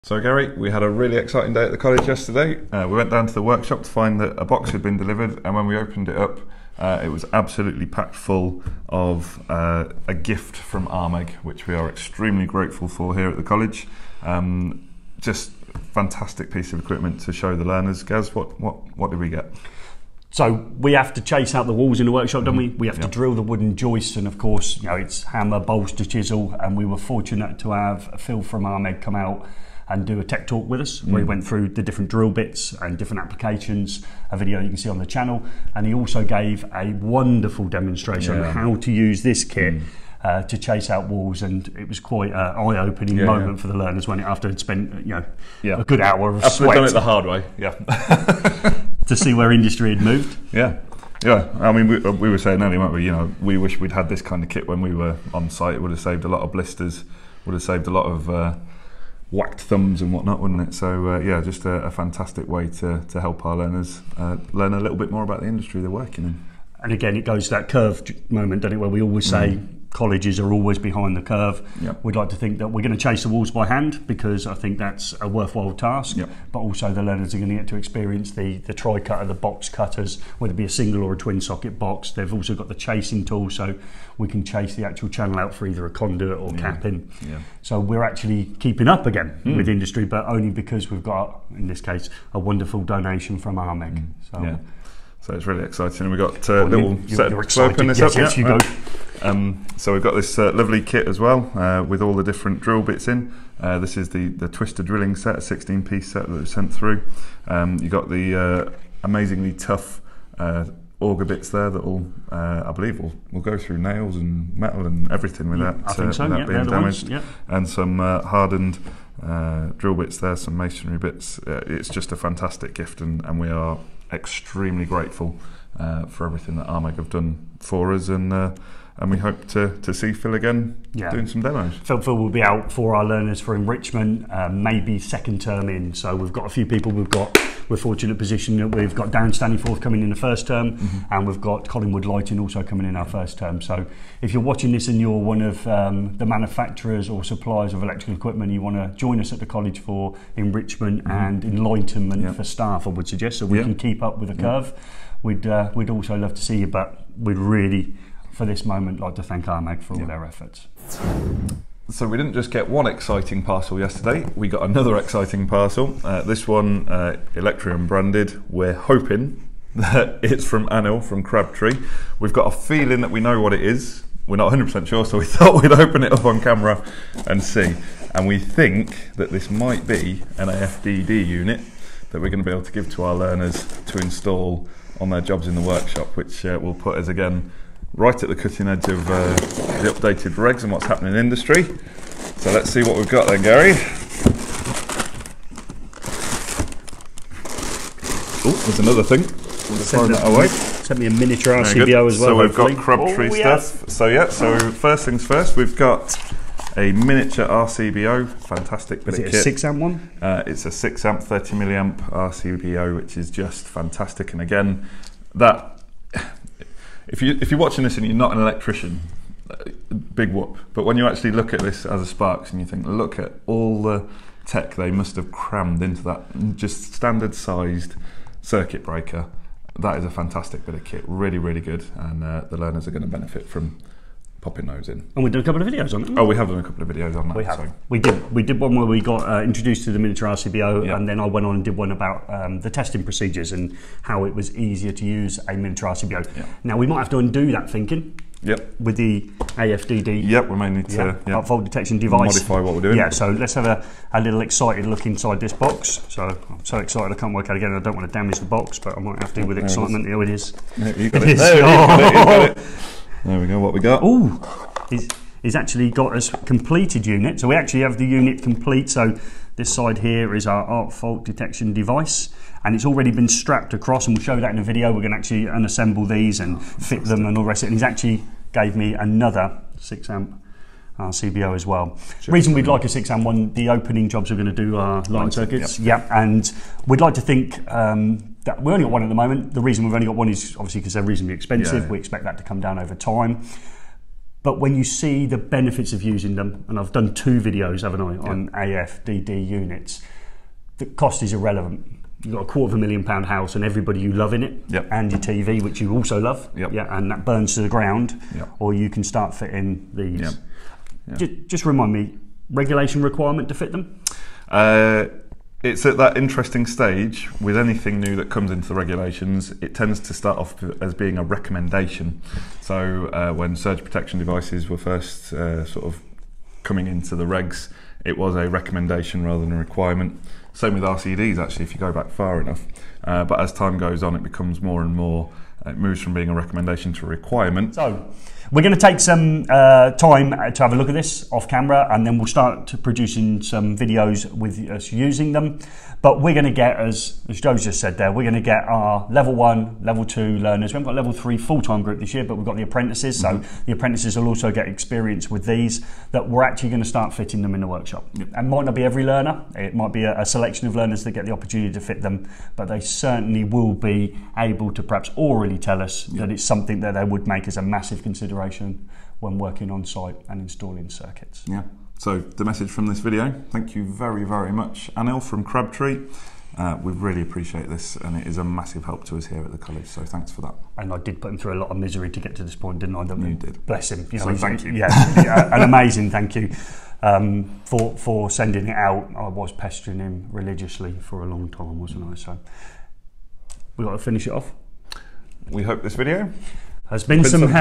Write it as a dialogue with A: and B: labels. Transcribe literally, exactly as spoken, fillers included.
A: So Gary, we had a really exciting day at the college yesterday. Uh, we went down to the workshop to find that a box had been delivered, and when we opened it up, uh, it was absolutely packed full of uh, a gift from Armeg, which we are extremely grateful for here at the college. Um, just fantastic piece of equipment to show the learners. Gaz, what, what, what did we get?
B: So we have to chase out the walls in the workshop, don't we? We have
A: Yep.
B: to drill the wooden joists, and of course, you know, it's hammer, bolster, chisel, and we were fortunate to have Phil from Armeg come out and do a tech talk with us, where he went through the different drill bits and different applications, a video you can see on the channel, and he also gave a wonderful demonstration
A: Yeah.
B: on how to use this kit mm. uh, to chase out walls, and it was quite an eye-opening yeah, moment yeah. for the learners when it, after they'd spent you know yeah. a good hour of
A: after
B: sweat.
A: Done it the hard way, yeah.
B: to see where industry had moved.
A: Yeah. Yeah, I mean, we, we were saying earlier, weren't we? You know, we wish we'd had this kind of kit when we were on site. It would have saved a lot of blisters, would have saved a lot of uh, whacked thumbs and whatnot, wouldn't it? So uh, yeah, just a, a fantastic way to, to help our learners uh, learn a little bit more about the industry they're working in. And
B: again, it goes to that curve moment, doesn't it, where we always say mm. colleges are always behind the curve.
A: Yep.
B: We'd like to think that we're going to chase the walls by hand, because I think that's a worthwhile task.
A: Yep.
B: But also the learners are going to get to experience the, the tri-cutter, the box cutters, whether it be a single or a twin socket box. They've also got the chasing tool, so we can chase the actual channel out for either a conduit or
A: yeah.
B: capping.
A: Yeah.
B: So we're actually keeping up again mm. with industry, but only because we've got, in this case, a wonderful donation from Armeg. Mm. So.
A: Yeah. So it's really exciting. We've got a uh,
B: well,
A: little
B: you,
A: set.
B: You're
A: So open this
B: yes,
A: up.
B: Yes,
A: yeah.
B: you go.
A: Um, so we've got this uh, lovely kit as well, uh, with all the different drill bits in. Uh, this is the the twister drilling set, a sixteen piece set that was sent through. Um, you got the uh, amazingly tough uh, auger bits there that will, uh, I believe, will will go through nails and metal and everything without,
B: yeah, I think
A: uh,
B: so.
A: without
B: yeah,
A: being damaged.
B: Yeah.
A: And some uh, hardened uh, drill bits there, some masonry bits. Uh, it's just a fantastic gift, and, and we are extremely grateful Uh, for everything that Armeg have done for us, and uh, and we hope to, to see Phil again yeah. doing some demos.
B: Phil, Phil will be out for our learners for enrichment, uh, maybe second term in. So we've got a few people. We've got we're fortunate position that we've got Darren Stanleyforth coming in the first term, mm-hmm. and we've got Collingwood Lighting also coming in our first term. So if you're watching this and you're one of um, the manufacturers or suppliers of electrical equipment, you want to join us at the college for enrichment mm-hmm. and enlightenment yeah. for staff, I would suggest, so we yeah. can keep up with the curve. Yeah. We'd uh, we'd also love to see you, but we'd really, for this moment, like to thank Armeg for all yeah. their efforts.
A: So we didn't just get one exciting parcel yesterday, we got another exciting parcel. Uh, this one, uh, Electrium branded. We're hoping that it's from Anil from Crabtree. We've got a feeling that we know what it is. We're not one hundred percent sure, so we thought we'd open it up on camera and see. And we think that this might be an A F D D unit that we're going to be able to give to our learners to install on their jobs in the workshop, which uh, will put us again right at the cutting edge of uh, the updated regs and what's happening in industry. So let's see what we've got then, Gary. Oh, there's another thing. We'll
B: send that away. Sent me a miniature R C B O as well.
A: So we've
B: hopefully.
A: got Crabtree
B: oh,
A: stuff. Yeah. So yeah, so first things first, we've got a miniature R C B O, fantastic bit
B: is
A: of
B: it
A: kit.
B: A six amp one?
A: Uh, it's a six amp, thirty milliamp R C B O, which is just fantastic. And again, that if you if you're watching this and you're not an electrician, big whoop. But when you actually look at this as a Sparks and you think, look at all the tech they must have crammed into that just standard sized circuit breaker, that is a fantastic bit of kit. Really, really good, and uh, the learners are going to benefit from popping those in.
B: And we've done a couple of videos on it.
A: Oh, we have done a couple of videos on that.
B: We have.
A: So.
B: We did. We did one where we got uh, introduced to the miniature R C B O,
A: yep.
B: and then I went on and did one about um, the testing procedures and how it was easier to use a miniature R C B O.
A: Yep.
B: Now we might have to undo that thinking.
A: Yep.
B: With the A F D D.
A: Yep. We may need to
B: yep.
A: Yep.
B: fault detection device.
A: Modify what we're doing.
B: Yeah. So let's have a, a little excited look inside this box. So I'm so excited I can't work out again. I don't want to damage the box, but I might have to with there excitement. Here it is.
A: There, you got
B: it.
A: it.
B: Is.
A: There, you got it. You got it. There we go. What we got?
B: Oh. He's, he's actually got us completed unit. So we actually have the unit complete. So this side here is our arc fault detection device, and it's already been strapped across, and we'll show that in a video. We're going to actually unassemble these and oh, fit them and all the rest of it. And he's actually gave me another six amp R C B O as well. Sure. Reason we'd like a six amp one, the opening jobs we're going to do are line circuits. Yep. Yep. And we'd like to think um, that we only got one at the moment. The reason we've only got one is obviously because they're reasonably expensive. Yeah, yeah. We expect that to come down over time. But when you see the benefits of using them, and I've done two videos, haven't I, on yeah. A F D D units, the cost is irrelevant. You've got a quarter of a million pound house and everybody you love in it,
A: yep.
B: and your T V, which you also love,
A: yep.
B: yeah, and that burns to the ground,
A: yep.
B: or you can start fitting these.
A: Yep. Yep.
B: Just, just remind me, regulation requirement to fit them?
A: Uh, it's at that interesting stage with anything new that comes into the regulations. It tends to start off as being a recommendation. So uh, when surge protection devices were first uh, sort of coming into the regs, it was a recommendation rather than a requirement. Same with R C Ds actually, if you go back far enough. Uh, but as time goes on, it becomes more and more, it moves from being a recommendation to a requirement.
B: So we're going to take some uh, time to have a look at this off camera, and then we'll start producing some videos with us using them. But we're going to get, as, as Joe's just said there, we're going to get our level one, level two learners. We haven't got level three full-time group this year, but we've got the apprentices. Mm-hmm. So the apprentices will also get experience with these, that we're actually going to start fitting them in the workshop. Yep. And might not be every learner. It might be a, a selection of learners that get the opportunity to fit them, but they certainly will be able to perhaps orally tell us yep. that it's something that they would make as a massive consideration when working on site and installing circuits.
A: Yeah. So the message from this video, thank you very, very much, Anil from Crabtree. Uh, we really appreciate this, and it is a massive help to us here at the college, so thanks for that.
B: And I did put him through a lot of misery to get to this point, didn't I? Don't
A: you did.
B: Bless him. You know,
A: so thank you.
B: Yeah, yeah, an amazing thank you um, for, for sending it out. I was pestering him religiously for a long time, wasn't I? So we've got to finish it off.
A: We hope this video
B: has been, been some, some